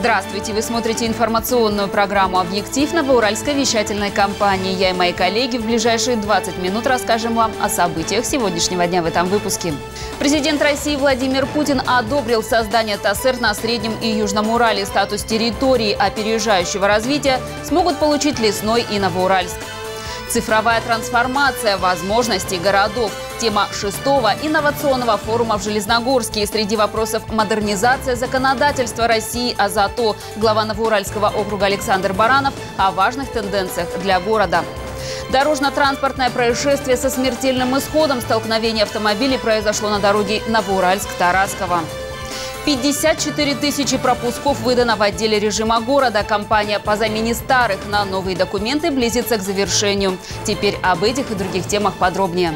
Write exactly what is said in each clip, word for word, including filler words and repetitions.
Здравствуйте! Вы смотрите информационную программу «Объектив» Новоуральской вещательной компании. Я и мои коллеги в ближайшие двадцать минут расскажем вам о событиях сегодняшнего дня в этом выпуске. Президент России Владимир Путин одобрил создание ТАСЭР на Среднем и Южном Урале. Статус территории опережающего развития смогут получить Лесной и Новоуральск. Цифровая трансформация возможностей городов. Тема шестого инновационного форума в Железногорске. Среди вопросов модернизация законодательства России, а зато глава Новоуральского округа Александр Баранов о важных тенденциях для города. Дорожно-транспортное происшествие со смертельным исходом. Столкновение автомобилей произошло на дороге Новоуральск-Тарасково. пятьдесят четыре тысячи пропусков выдано в отделе режима города. Кампания по замене старых на новые документы близится к завершению. Теперь об этих и других темах подробнее.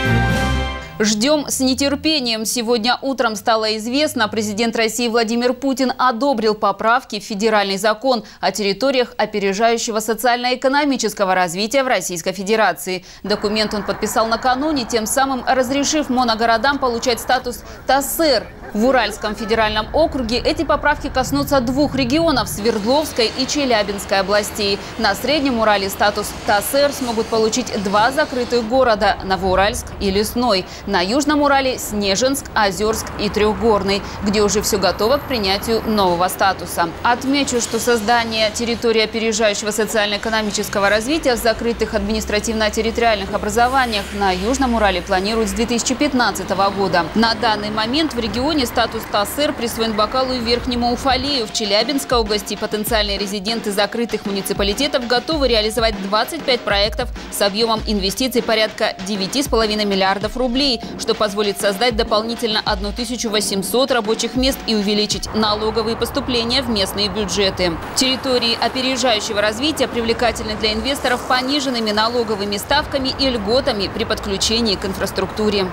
Ждем с нетерпением. Сегодня утром стало известно, президент России Владимир Путин одобрил поправки в федеральный закон о территориях опережающего социально-экономического развития в Российской Федерации. Документ он подписал накануне, тем самым разрешив моногородам получать статус ТАСЭР. В Уральском федеральном округе эти поправки коснутся двух регионов – Свердловской и Челябинской областей. На Среднем Урале статус ТАСЭР смогут получить два закрытых города – Новоуральск и Лесной. На Южном Урале – Снежинск, Озерск и Трехгорный, где уже все готово к принятию нового статуса. Отмечу, что создание территории опережающего социально-экономического развития в закрытых административно-территориальных образованиях на Южном Урале планируют с две тысячи пятнадцатого года. На данный момент в регионе статус ТАСЭР присвоен Бакалу и Верхнему Уфалею. В Челябинской области потенциальные резиденты закрытых муниципалитетов готовы реализовать двадцать пять проектов с объемом инвестиций порядка девяти с половиной миллиардов рублей, что позволит создать дополнительно тысячу восемьсот рабочих мест и увеличить налоговые поступления в местные бюджеты. Территории опережающего развития привлекательны для инвесторов пониженными налоговыми ставками и льготами при подключении к инфраструктуре.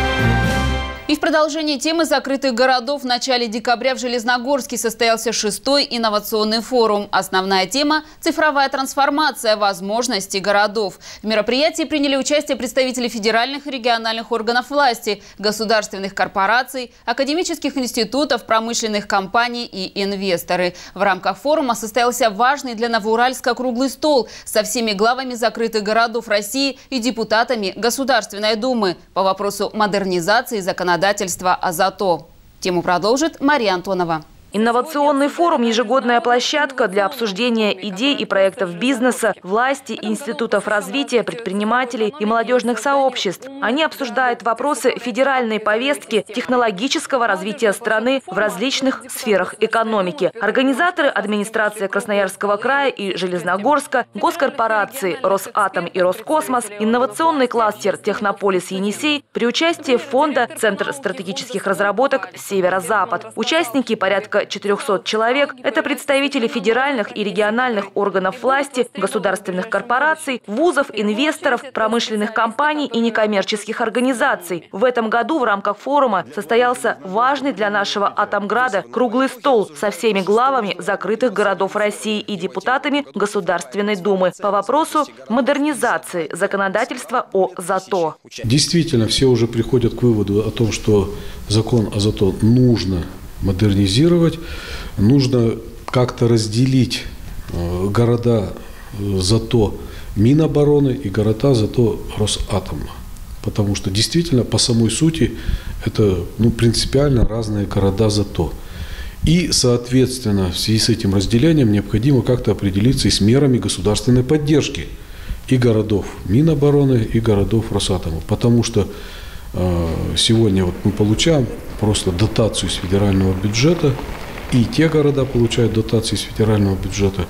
И в продолжении темы закрытых городов в начале декабря в Железногорске состоялся шестой инновационный форум. Основная тема – цифровая трансформация возможностей городов. В мероприятии приняли участие представители федеральных и региональных органов власти, государственных корпораций, академических институтов, промышленных компаний и инвесторы. В рамках форума состоялся важный для Новоуральска круглый стол со всеми главами закрытых городов России и депутатами Государственной Думы по вопросу модернизации законодательства. А зато. Тему продолжит Мария Антонова. Инновационный форум – ежегодная площадка для обсуждения идей и проектов бизнеса, власти, институтов развития, предпринимателей и молодежных сообществ. Они обсуждают вопросы федеральной повестки, технологического развития страны в различных сферах экономики. Организаторы – администрация Красноярского края и Железногорска, госкорпорации «Росатом» и «Роскосмос», инновационный кластер «Технополис Енисей» при участии фонда «Центр стратегических разработок Северо-Запад». Участники порядка четырехсот человек. Это представители федеральных и региональных органов власти, государственных корпораций, вузов, инвесторов, промышленных компаний и некоммерческих организаций. В этом году в рамках форума состоялся важный для нашего Атомграда круглый стол со всеми главами закрытых городов России и депутатами Государственной Думы по вопросу модернизации законодательства о ЗАТО. Действительно, все уже приходят к выводу о том, что закон о ЗАТО нужно модернизировать, нужно как-то разделить города ЗАТО Минобороны и города ЗАТО Росатома. Потому что действительно по самой сути это ну, принципиально разные города ЗАТО. И, соответственно, в связи с этим разделением необходимо как-то определиться и с мерами государственной поддержки и городов Минобороны, и городов Росатома. Потому что сегодня вот мы получаем просто дотацию из федерального бюджета, и те города получают дотации из федерального бюджета,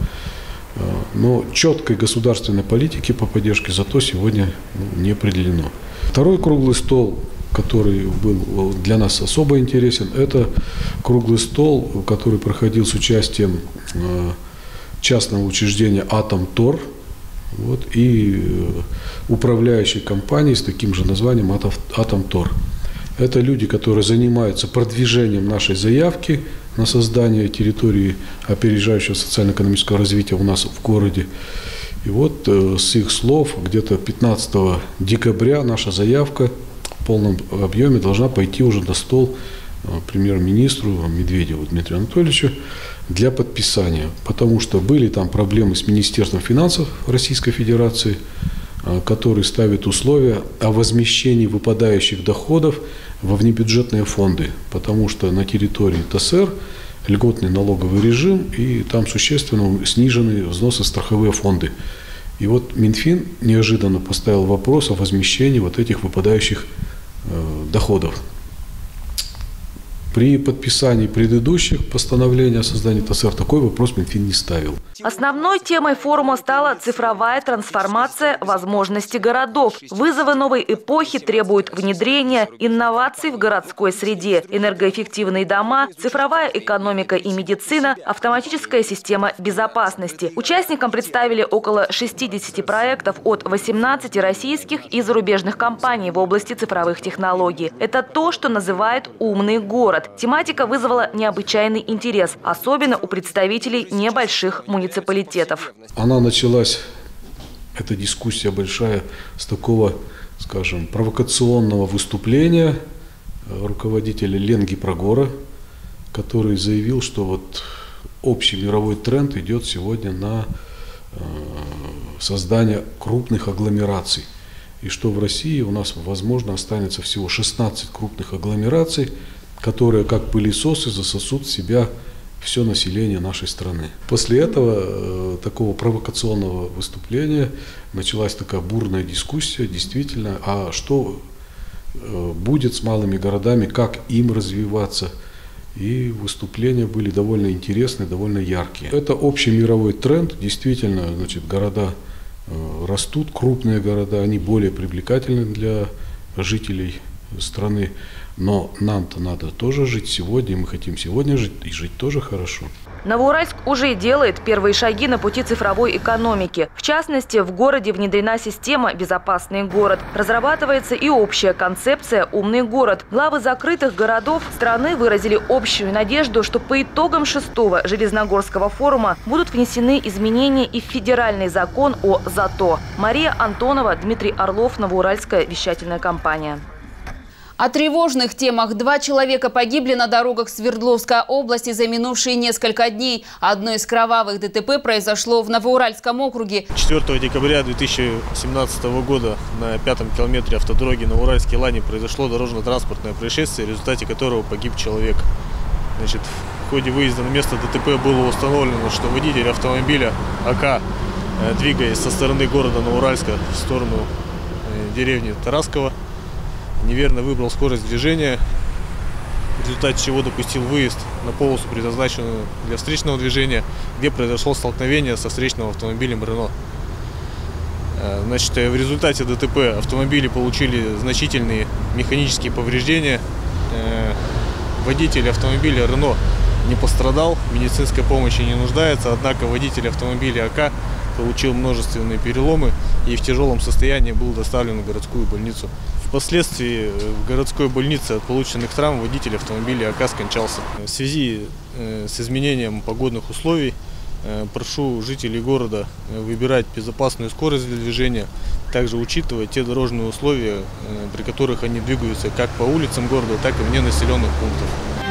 но четкой государственной политики по поддержке ЗАТО сегодня не определено. Второй круглый стол, который был для нас особо интересен, это круглый стол, который проходил с участием частного учреждения «Атомтор», вот, и управляющей компании с таким же названием «Атомтор». Это люди, которые занимаются продвижением нашей заявки на создание территории опережающего социально-экономического развития у нас в городе. И вот с их слов где-то пятнадцатого декабря наша заявка в полном объеме должна пойти уже на стол премьер-министру Медведеву Дмитрию Анатольевичу для подписания, потому что были там проблемы с Министерством финансов Российской Федерации, который ставит условия о возмещении выпадающих доходов во внебюджетные фонды, потому что на территории ТСР льготный налоговый режим, и там существенно снижены взносы в страховые фонды. И вот Минфин неожиданно поставил вопрос о возмещении вот этих выпадающих э, доходов. При подписании предыдущих постановлений о создании ТСР такой вопрос Минфин не ставил. Основной темой форума стала цифровая трансформация возможностей городов. Вызовы новой эпохи требуют внедрения инноваций в городской среде, энергоэффективные дома, цифровая экономика и медицина, автоматическая система безопасности. Участникам представили около шестидесяти проектов от восемнадцати российских и зарубежных компаний в области цифровых технологий. Это то, что называют «умный город». Тематика вызвала необычайный интерес, особенно у представителей небольших муниципалитетов. Она началась, эта дискуссия большая, с такого, скажем, провокационного выступления руководителя Ленги Прогора, который заявил, что вот общий мировой тренд идет сегодня на создание крупных агломераций. И что в России у нас, возможно, останется всего шестнадцать крупных агломераций, которые, как пылесосы, засосут в себя все население нашей страны. После этого, э, такого провокационного выступления, началась такая бурная дискуссия, действительно, а что э, будет с малыми городами, как им развиваться. И выступления были довольно интересные, довольно яркие. Это общий мировой тренд, действительно, значит, города э, растут, крупные города, они более привлекательны для жителей страны. Но нам-то надо тоже жить сегодня, мы хотим сегодня жить, и жить тоже хорошо. Новоуральск уже делает первые шаги на пути цифровой экономики. В частности, в городе внедрена система «Безопасный город». Разрабатывается и общая концепция «Умный город». Главы закрытых городов страны выразили общую надежду, что по итогам шестого Железногорского форума будут внесены изменения и в федеральный закон о ЗАТО. Мария Антонова, Дмитрий Орлов, Новоуральская вещательная компания. О тревожных темах. Два человека погибли на дорогах Свердловской области за минувшие несколько дней. Одно из кровавых ДТП произошло в Новоуральском округе. четвёртого декабря две тысячи семнадцатого года на пятом километре автодороги Новоуральский Лани произошло дорожно-транспортное происшествие, в результате которого погиб человек. Значит, в ходе выезда на место ДТП было установлено, что водитель автомобиля АК, двигаясь со стороны города Новоуральска в сторону деревни Тарасково, неверно выбрал скорость движения, в результате чего допустил выезд на полосу, предназначенную для встречного движения, где произошло столкновение со встречным автомобилем Рено. Значит, в результате ДТП автомобили получили значительные механические повреждения. Водитель автомобиля Рено не пострадал, в медицинской помощи не нуждается, однако водитель автомобиля АК получил множественные переломы и в тяжелом состоянии был доставлен в городскую больницу. Впоследствии в городской больнице от полученных травм водитель автомобиля АК скончался. В связи с изменением погодных условий прошу жителей города выбирать безопасную скорость для движения, также учитывать те дорожные условия, при которых они двигаются как по улицам города, так и вне населенных пунктов.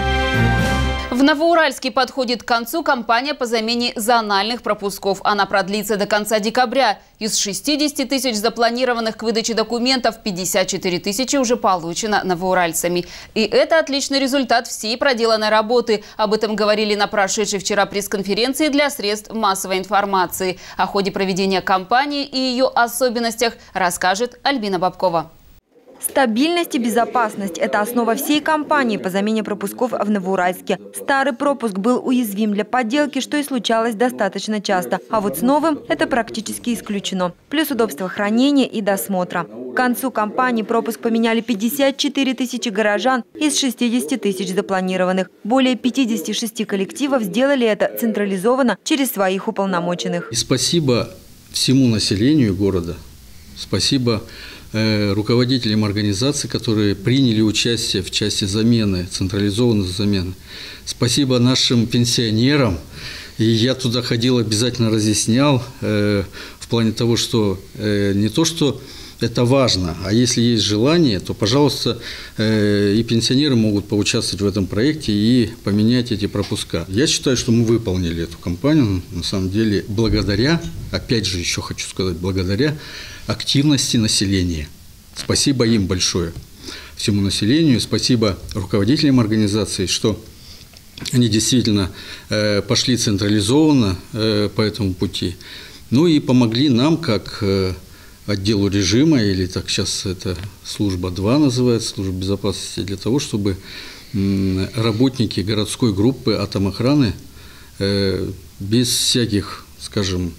В Новоуральске подходит к концу кампания по замене зональных пропусков. Она продлится до конца декабря. Из шестидесяти тысяч запланированных к выдаче документов пятьдесят четыре тысячи уже получено новоуральцами. И это отличный результат всей проделанной работы. Об этом говорили на прошедшей вчера пресс-конференции для средств массовой информации. О ходе проведения кампании и ее особенностях расскажет Альбина Бабкова. Стабильность и безопасность – это основа всей кампании по замене пропусков в Новоуральске. Старый пропуск был уязвим для подделки, что и случалось достаточно часто. А вот с новым это практически исключено. Плюс удобство хранения и досмотра. К концу кампании пропуск поменяли пятьдесят четыре тысячи горожан из шестидесяти тысяч запланированных. Более пятидесяти шести коллективов сделали это централизованно через своих уполномоченных. И спасибо всему населению города. Спасибо руководителям организаций, которые приняли участие в части замены, централизованной замены. Спасибо нашим пенсионерам. И я туда ходил, обязательно разъяснял, э, в плане того, что э, не то, что это важно. А если есть желание, то, пожалуйста, и пенсионеры могут поучаствовать в этом проекте и поменять эти пропуска. Я считаю, что мы выполнили эту кампанию, на самом деле, благодаря, опять же, еще хочу сказать, благодаря активности населения. Спасибо им большое, всему населению, спасибо руководителям организации, что они действительно пошли централизованно по этому пути, ну и помогли нам, как отделу режима, или так сейчас это служба два называется, служба безопасности, для того, чтобы работники городской группы атомохраны без всяких, скажем,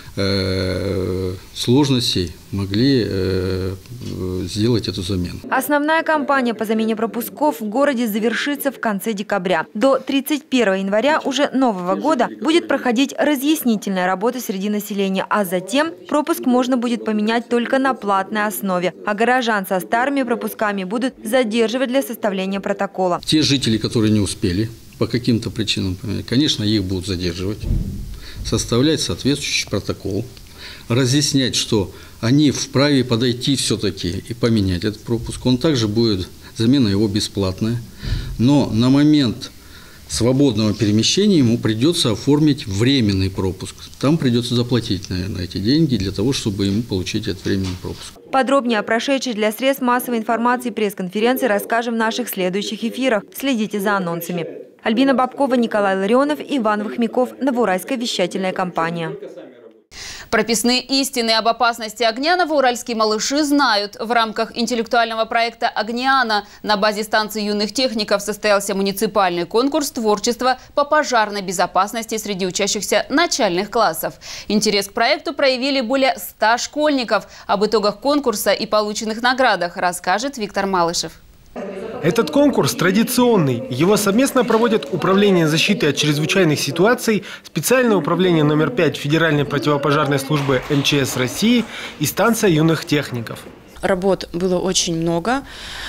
сложностей могли сделать эту замену. Основная кампания по замене пропусков в городе завершится в конце декабря. До тридцать первого января уже нового года будет проходить разъяснительная работа среди населения, а затем пропуск можно будет поменять только на платной основе, а горожан со старыми пропусками будут задерживать для составления протокола. Те жители, которые не успели по каким-то причинам поменять, конечно, их будут задерживать, составлять соответствующий протокол, разъяснять, что они вправе подойти все-таки и поменять этот пропуск. Он также будет, замена его бесплатная, но на момент свободного перемещения ему придется оформить временный пропуск. Там придется заплатить, наверное, эти деньги для того, чтобы ему получить этот временный пропуск. Подробнее о прошедшей для средств массовой информации пресс-конференции расскажем в наших следующих эфирах. Следите за анонсами. Альбина Бабкова, Николай Ларионов, Иван Вахмяков. Новоуральская вещательная компания. Прописные истины об опасности огня новоуральские малыши знают. В рамках интеллектуального проекта «Огниана» на базе станции юных техников состоялся муниципальный конкурс творчества по пожарной безопасности среди учащихся начальных классов. Интерес к проекту проявили более ста школьников. Об итогах конкурса и полученных наградах расскажет Виктор Малышев. Этот конкурс традиционный. Его совместно проводят Управление защиты от чрезвычайных ситуаций, Специальное управление номер пять Федеральной противопожарной службы эм че эс России и станция юных техников. Работ было очень много.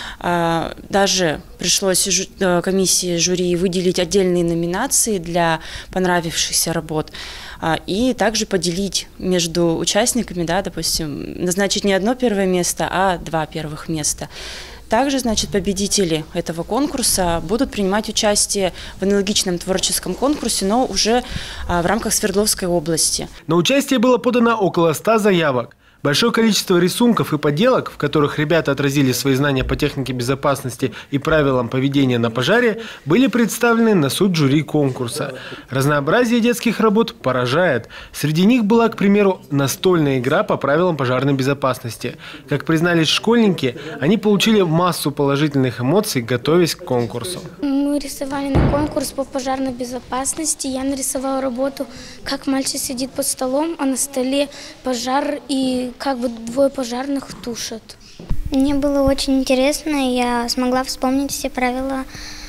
Даже пришлось комиссии жюри выделить отдельные номинации для понравившихся работ. И также поделить между участниками, да, допустим, назначить не одно первое место, а два первых места. Также, значит, победители этого конкурса будут принимать участие в аналогичном творческом конкурсе, но уже в рамках Свердловской области. На участие было подано около ста заявок. Большое количество рисунков и поделок, в которых ребята отразили свои знания по технике безопасности и правилам поведения на пожаре, были представлены на суд жюри конкурса. Разнообразие детских работ поражает. Среди них была, к примеру, настольная игра по правилам пожарной безопасности. Как признались школьники, они получили массу положительных эмоций, готовясь к конкурсу. Мы рисовали на конкурс по пожарной безопасности. Я нарисовала работу, как мальчик сидит под столом, а на столе пожар и как бы двое пожарных тушат. Мне было очень интересно, я смогла вспомнить все правила,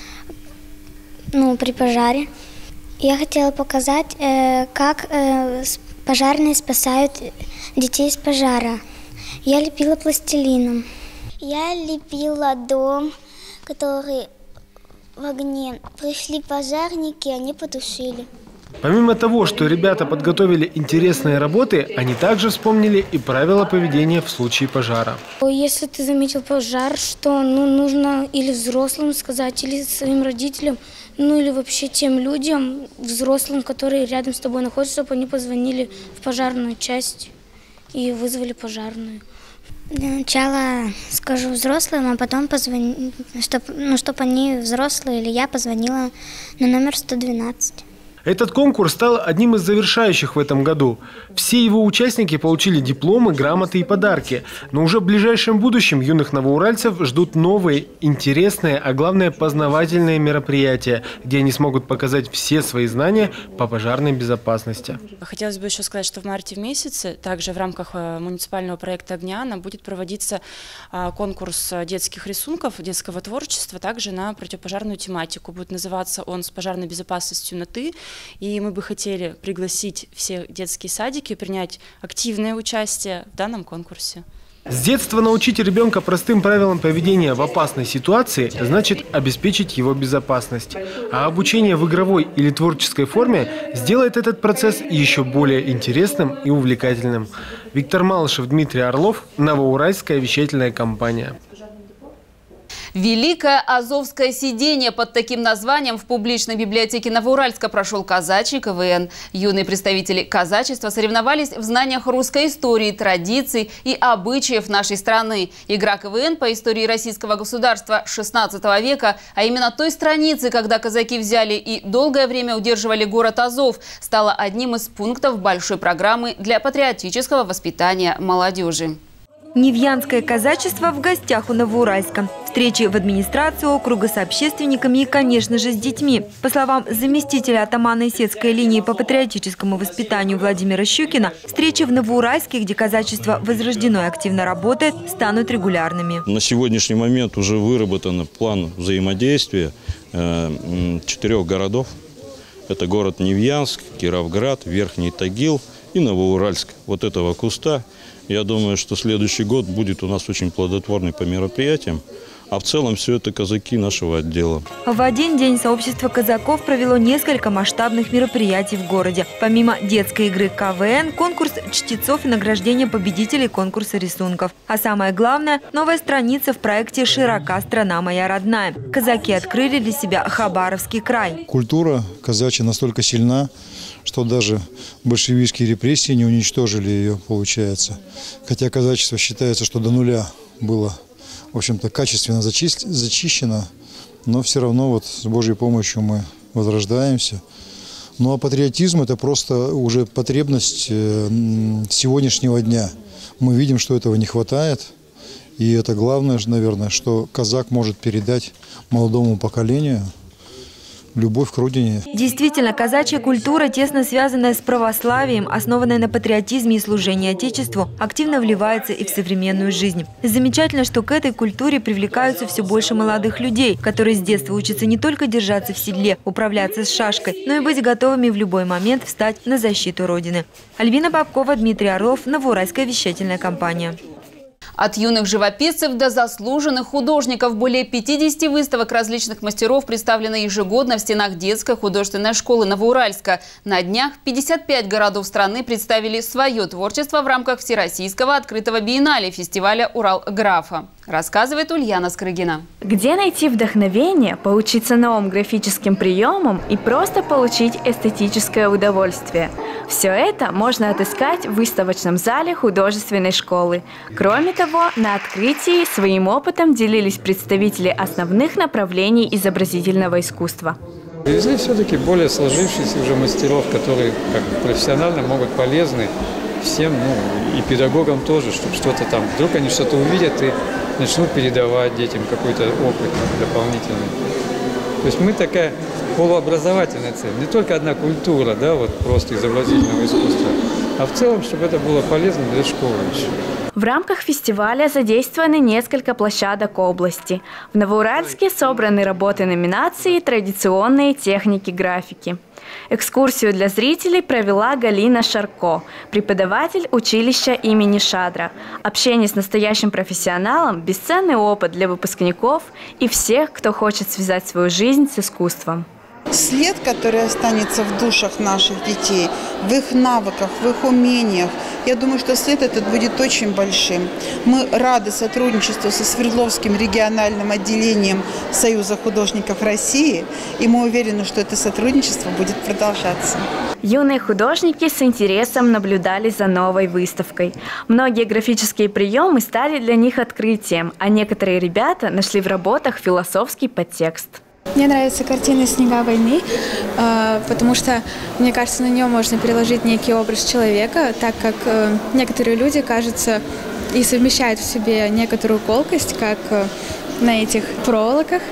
ну, при пожаре. Я хотела показать, э, как э, пожарные спасают детей из пожара. Я лепила пластилином. Я лепила дом, который в огне. Пришли пожарники, они потушили. Помимо того, что ребята подготовили интересные работы, они также вспомнили и правила поведения в случае пожара. Если ты заметил пожар, что ну, нужно или взрослым сказать, или своим родителям, ну или вообще тем людям, взрослым, которые рядом с тобой находятся, чтобы они позвонили в пожарную часть и вызвали пожарную. Для начала скажу взрослым, а потом позвоню, чтобы ну, чтоб они, взрослые или я, позвонила на номер сто двенадцать. Этот конкурс стал одним из завершающих в этом году. Все его участники получили дипломы, грамоты и подарки. Но уже в ближайшем будущем юных новоуральцев ждут новые, интересные, а главное познавательные мероприятия, где они смогут показать все свои знания по пожарной безопасности. Хотелось бы еще сказать, что в марте месяце также в рамках муниципального проекта «Огниана» будет проводиться конкурс детских рисунков, детского творчества, также на противопожарную тематику. Будет называться он «С пожарной безопасностью на «ты». И мы бы хотели пригласить все детские садики принять активное участие в данном конкурсе. С детства научить ребенка простым правилам поведения в опасной ситуации значит обеспечить его безопасность. А обучение в игровой или творческой форме сделает этот процесс еще более интересным и увлекательным. Виктор Малышев, Дмитрий Орлов, Новоуральская вещательная компания. Великое Азовское сидение. Под таким названием в публичной библиотеке Новоуральска прошел казачий КВН. Юные представители казачества соревновались в знаниях русской истории, традиций и обычаев нашей страны. Игра КВН по истории российского государства шестнадцатого века, а именно той страницы, когда казаки взяли и долгое время удерживали город Азов, стала одним из пунктов большой программы для патриотического воспитания молодежи. Невьянское казачество в гостях у Новоуральска. Встречи в администрации округа с общественниками и, конечно же, с детьми. По словам заместителя атамана Исетской линии по патриотическому воспитанию Владимира Щукина, встречи в Новоуральске, где казачество возрождено и активно работает, станут регулярными. На сегодняшний момент уже выработан план взаимодействия четырех городов. Это город Невьянск, Кировград, Верхний Тагил и Новоуральск. Вот этого куста. Я думаю, что следующий год будет у нас очень плодотворный по мероприятиям. А в целом все это казаки нашего отдела. В один день сообщество казаков провело несколько масштабных мероприятий в городе. Помимо детской игры КВН, конкурс чтецов и награждение победителей конкурса рисунков. А самое главное – новая страница в проекте «Широка страна моя родная». Казаки открыли для себя Хабаровский край. Культура казачья настолько сильна, что даже большевистские репрессии не уничтожили ее, получается. Хотя казачество считается, что до нуля было, в общем-то, качественно зачищено, но все равно вот с Божьей помощью мы возрождаемся. Ну а патриотизм – это просто уже потребность сегодняшнего дня. Мы видим, что этого не хватает, и это главное, наверное, что казак может передать молодому поколению – любовь к родине. Действительно, казачья культура, тесно связанная с православием, основанная на патриотизме и служении Отечеству, активно вливается и в современную жизнь. Замечательно, что к этой культуре привлекаются все больше молодых людей, которые с детства учатся не только держаться в седле, управляться с шашкой, но и быть готовыми в любой момент встать на защиту Родины. Альбина Бабкова, Дмитрий Орлов, Новоуральская вещательная компания. От юных живописцев до заслуженных художников более пятидесяти выставок различных мастеров представлено ежегодно в стенах детской художественной школы Новоуральска. На днях пятьдесят пять городов страны представили свое творчество в рамках Всероссийского открытого биеннале фестиваля «Урал-Графа». Рассказывает Ульяна Скрыгина. Где найти вдохновение, поучиться новым графическим приемам и просто получить эстетическое удовольствие? Все это можно отыскать в выставочном зале художественной школы. Кроме того, на открытии своим опытом делились представители основных направлений изобразительного искусства. Привезли все-таки более сложившихся уже мастеров, которые как бы профессионально могут полезны всем, ну и педагогам тоже, чтобы что-то там, вдруг они что-то увидят и начнут передавать детям какой-то опыт дополнительный. То есть мы такая полуобразовательная цель, не только одна культура, да, вот просто изобразительного искусства, а в целом, чтобы это было полезно для школы еще. В рамках фестиваля задействованы несколько площадок области. В Новоуральске собраны работы номинации «Традиционные техники графики». Экскурсию для зрителей провела Галина Шарко, преподаватель училища имени Шадра. Общение с настоящим профессионалом – бесценный опыт для выпускников и всех, кто хочет связать свою жизнь с искусством. След, который останется в душах наших детей, в их навыках, в их умениях, я думаю, что след этот будет очень большим. Мы рады сотрудничеству со Свердловским региональным отделением Союза художников России, и мы уверены, что это сотрудничество будет продолжаться. Юные художники с интересом наблюдали за новой выставкой. Многие графические приемы стали для них открытием, а некоторые ребята нашли в работах философский подтекст. Мне нравится картина «Снега войны», потому что, мне кажется, на нее можно переложить некий образ человека, так как некоторые люди, кажется, и совмещают в себе некоторую колкость, как на этих проволоках,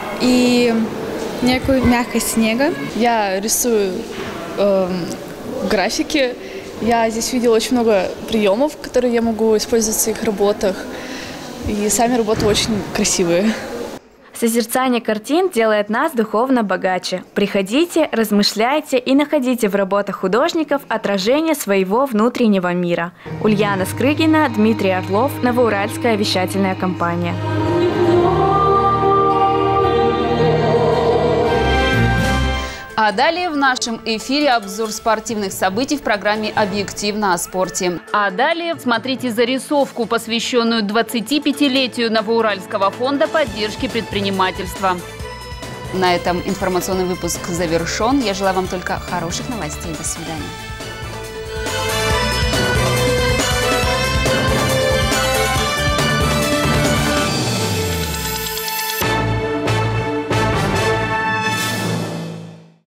и некую мягкость снега. Я рисую э, графики. Я здесь видела очень много приемов, которые я могу использовать в своих работах. И сами работы очень красивые. Созерцание картин делает нас духовно богаче. Приходите, размышляйте и находите в работах художников отражение своего внутреннего мира. Ульяна Скрыгина, Дмитрий Орлов, Новоуральская вещательная компания. А далее в нашем эфире обзор спортивных событий в программе «Объективно о спорте». А далее смотрите зарисовку, посвященную двадцатипятилетию Новоуральского фонда поддержки предпринимательства. На этом информационный выпуск завершен. Я желаю вам только хороших новостей. До свидания.